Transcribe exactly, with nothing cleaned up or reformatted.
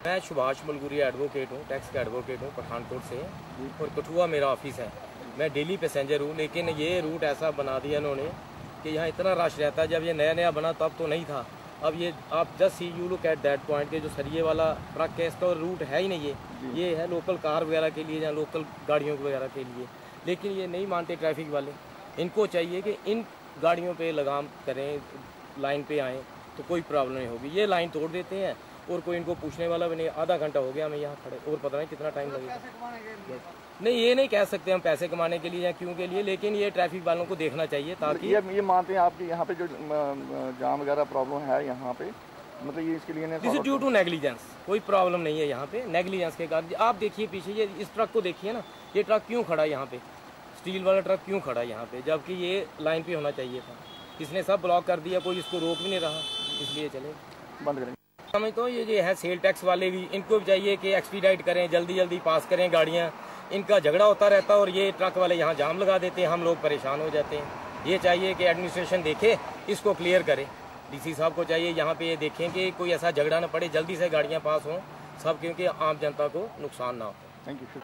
मैं सुभाष मलगुरी एडवोकेट हूँ, टैक्स का एडवोकेट हूँ पठानकोट से, और कठुआ मेरा ऑफिस है। मैं डेली पैसेंजर हूँ, लेकिन ये रूट ऐसा बना दिया इन्होंने कि यहाँ इतना रश रहता है। जब ये नया नया बना तब तो नहीं था। अब ये आप just see you look at that point के जो सरिये वाला ट्रक है, इसका रूट है ही नहीं। ये ये है लोकल कार वगैरह के लिए या लोकल गाड़ियों वगैरह के लिए, लेकिन ये नहीं मानते ट्रैफिक वाले। इनको चाहिए कि इन गाड़ियों पे लगाम करें, लाइन पे आएँ तो कोई प्रॉब्लम नहीं होगी। ये लाइन तोड़ देते हैं और कोई इनको पूछने वाला भी नहीं। आधा घंटा हो गया हमें यहाँ खड़े, और पता नहीं कितना टाइम लगेगा। नहीं, ये नहीं कह सकते हम पैसे कमाने के लिए या क्यों के लिए, लेकिन ये ट्रैफिक वालों को देखना चाहिए ताकि ये ये मानते हैं आपके यहाँ पे जो जाम वगैरह प्रॉब्लम है यहाँ पे, मतलब ये इसके लिए this is due to negligence. कोई प्रॉब्लम नहीं है यहाँ पे, नेग्लिजेंस के कारण। आप देखिए पीछे, ये इस ट्रक को देखिए ना, ये ट्रक क्यों खड़ा है यहाँ पे, स्टील वाला ट्रक क्यों खड़ा है यहाँ पे, जबकि ये लाइन पे होना चाहिए था। इसने सब ब्लॉक कर दिया, कोई इसको रोक भी नहीं रहा, इसलिए चले बंद करें। समझ तो ये जो है सेल टैक्स वाले भी, इनको भी चाहिए कि एक्सपीडाइट करें, जल्दी जल्दी पास करें गाड़ियाँ। इनका झगड़ा होता रहता है और ये ट्रक वाले यहाँ जाम लगा देते हैं, हम लोग परेशान हो जाते हैं। ये चाहिए कि एडमिनिस्ट्रेशन देखे, इसको क्लियर करे। डीसी साहब को चाहिए यहाँ पे ये देखें कि कोई ऐसा झगड़ा ना पड़े, जल्दी से गाड़ियाँ पास हों सब, क्योंकि आम जनता को नुकसान ना हो। Thank you.